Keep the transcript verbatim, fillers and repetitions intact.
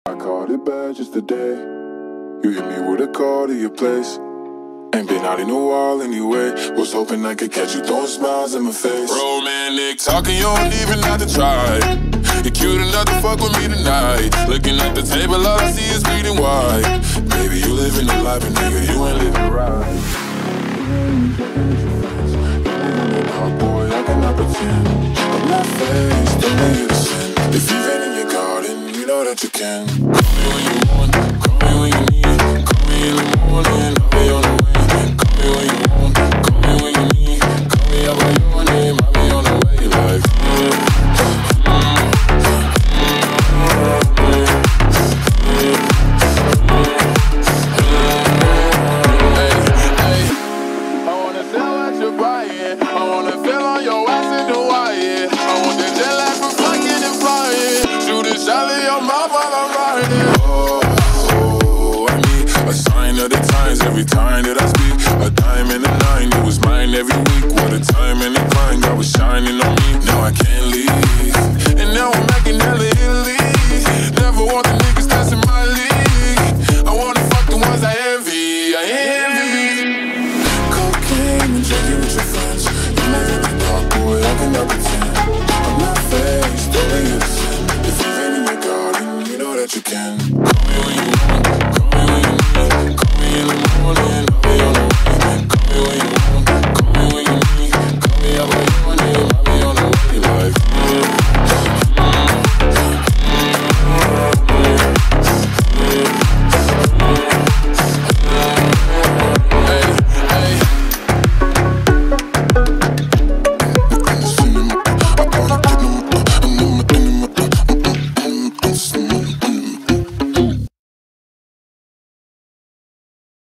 I called it bad just today. You hit me with a call to your place. Ain't been out in a while anyway. Was hoping I could catch you throwing smiles in my face. Romantic talking, you don't even have to try. You're cute enough to fuck with me tonight. Looking at the table, all I see is bleeding white. Baby, you living the life, and nigga, you ain't living right. Oh boy, I cannot pretend. I'm not faced, don't need you to sin. If you've been in your garden, you know that you can. Call me when you want, call me when you need. Call me in the morning, I'll be on the way. Call me when you want, call me when you need. Call me out by your name, I'll be on the way. Like, mm, mm, hey, hey. I wanna sell what you're buying. I wanna feel on your ass in Hawaii. I want the jet lag from fucking and flying. Shoot a shot in your mouth while I'm riding. Oh, oh, I need a sign of the times every time that I speak. A dime and a nine, it was mine every week. What a time and a grind, God was shining on me. Now I can't leave, and now I'm making hella Italy. Never want the niggas that's in my league. I wanna fuck the ones I envy, I envy. cocaine and drinking with your friends. You live in the dark, boy, I cannot pretend. I'm not faced, don't need you to sin. If you've been in your garden, you know that you can. Call me when you want, call me when you need. Call me in the morning, I'll be on the way. Call me when you want, call me when you need. Call me out by your name, I'll be on the way. Like, mm.